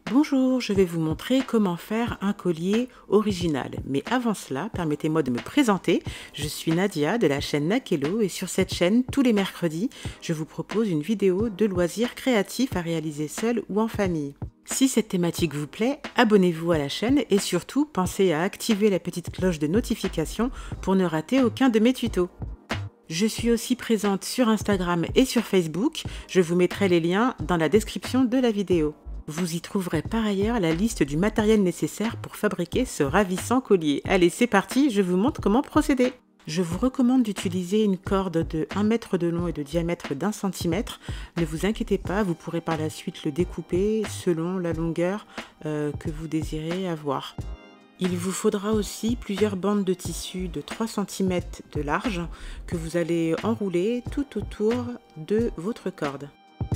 Bonjour, je vais vous montrer comment faire un collier original. Mais avant cela, permettez-moi de me présenter. Je suis Nadia de la chaîne Nakello et sur cette chaîne, tous les mercredis, je vous propose une vidéo de loisirs créatifs à réaliser seul ou en famille. Si cette thématique vous plaît, abonnez-vous à la chaîne et surtout pensez à activer la petite cloche de notification pour ne rater aucun de mes tutos. Je suis aussi présente sur Instagram et sur Facebook. Je vous mettrai les liens dans la description de la vidéo. Vous y trouverez par ailleurs la liste du matériel nécessaire pour fabriquer ce ravissant collier. Allez, c'est parti, je vous montre comment procéder. Je vous recommande d'utiliser une corde de 1 mètre de long et de diamètre d'1 cm. Ne vous inquiétez pas, vous pourrez par la suite le découper selon la longueur que vous désirez avoir. Il vous faudra aussi plusieurs bandes de tissu de 3 cm de large que vous allez enrouler tout autour de votre corde.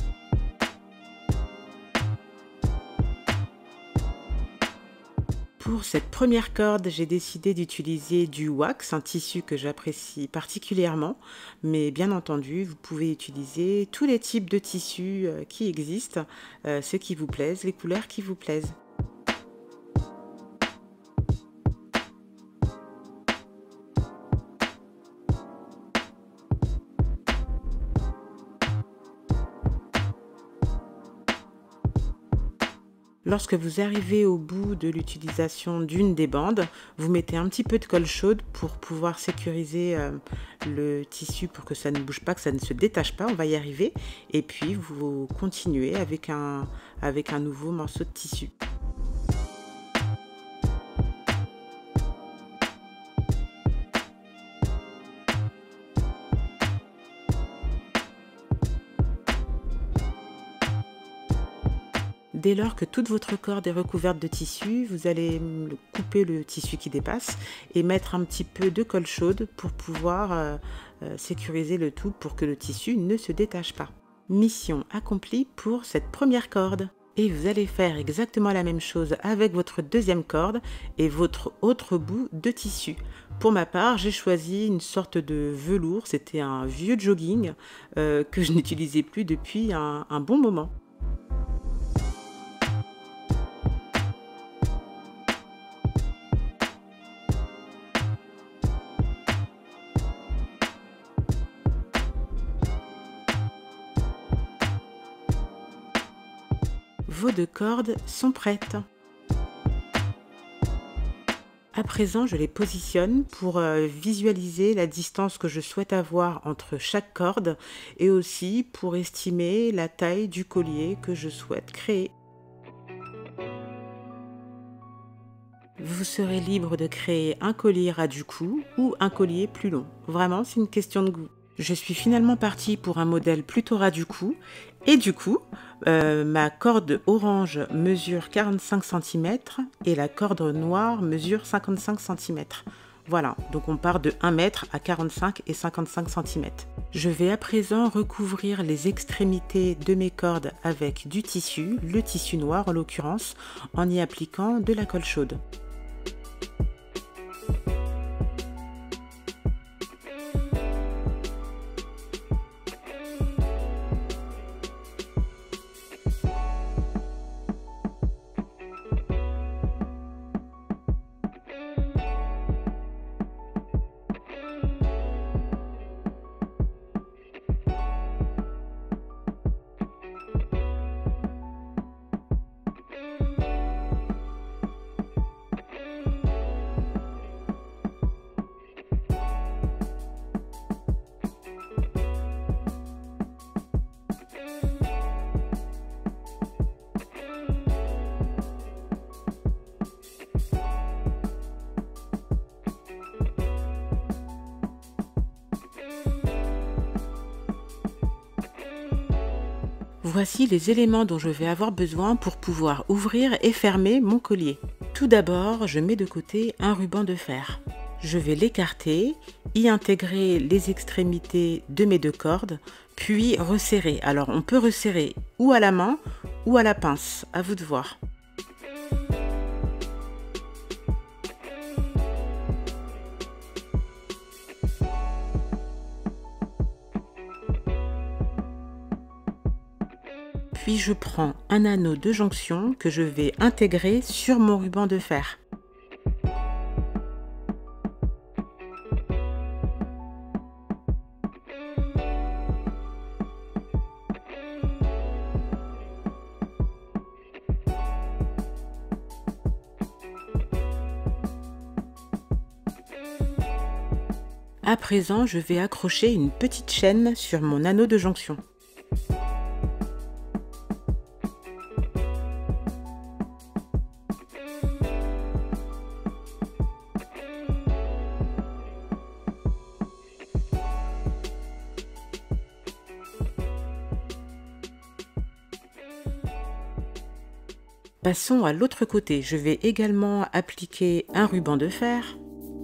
Pour cette première corde, j'ai décidé d'utiliser du wax, un tissu que j'apprécie particulièrement, mais bien entendu, vous pouvez utiliser tous les types de tissus qui existent, ceux qui vous plaisent, les couleurs qui vous plaisent. Lorsque vous arrivez au bout de l'utilisation d'une des bandes, vous mettez un petit peu de colle chaude pour pouvoir sécuriser le tissu pour que ça ne bouge pas, que ça ne se détache pas, on va y arriver. Et puis vous continuez avec un nouveau morceau de tissu. Dès lors que toute votre corde est recouverte de tissu, vous allez couper le tissu qui dépasse et mettre un petit peu de colle chaude pour pouvoir sécuriser le tout pour que le tissu ne se détache pas. Mission accomplie pour cette première corde. Et vous allez faire exactement la même chose avec votre deuxième corde et votre autre bout de tissu. Pour ma part, j'ai choisi une sorte de velours, c'était un vieux jogging que je n'utilisais plus depuis un bon moment. Vos deux cordes sont prêtes. À présent, je les positionne pour visualiser la distance que je souhaite avoir entre chaque corde et aussi pour estimer la taille du collier que je souhaite créer. Vous serez libre de créer un collier ras du cou ou un collier plus long. Vraiment, c'est une question de goût. Je suis finalement partie pour un modèle plutôt ras du cou et du coup, ma corde orange mesure 45 cm et la corde noire mesure 55 cm. Voilà, donc on part de 1 mètre à 45 et 55 cm. Je vais à présent recouvrir les extrémités de mes cordes avec du tissu, le tissu noir en l'occurrence, en y appliquant de la colle chaude. Voici les éléments dont je vais avoir besoin pour pouvoir ouvrir et fermer mon collier. Tout d'abord, je mets de côté un ruban de fer. Je vais l'écarter, y intégrer les extrémités de mes deux cordes, puis resserrer. Alors on peut resserrer ou à la main ou à la pince, à vous de voir. Puis je prends un anneau de jonction que je vais intégrer sur mon ruban de fer. À présent, je vais accrocher une petite chaîne sur mon anneau de jonction. Passons à l'autre côté. Je vais également appliquer un ruban de fer.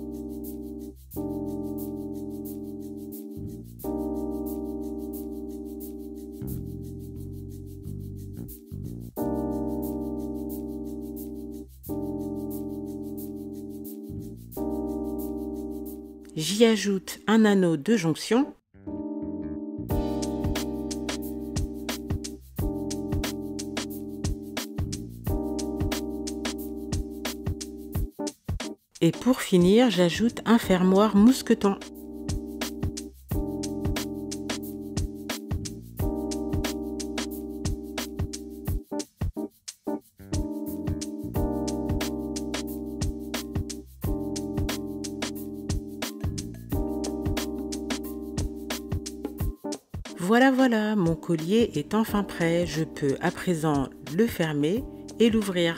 J'y ajoute un anneau de jonction. Et pour finir, j'ajoute un fermoir mousqueton. Voilà, mon collier est enfin prêt. Je peux à présent le fermer et l'ouvrir.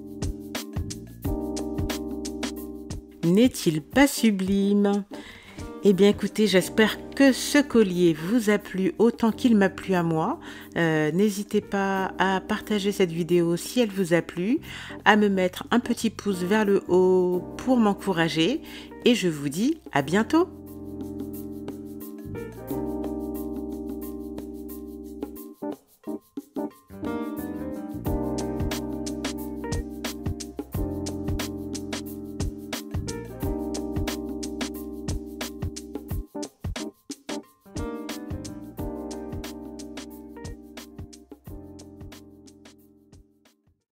N'est-il pas sublime? Eh bien écoutez, j'espère que ce collier vous a plu autant qu'il m'a plu à moi. N'hésitez pas à partager cette vidéo si elle vous a plu, à me mettre un petit pouce vers le haut pour m'encourager et je vous dis à bientôt.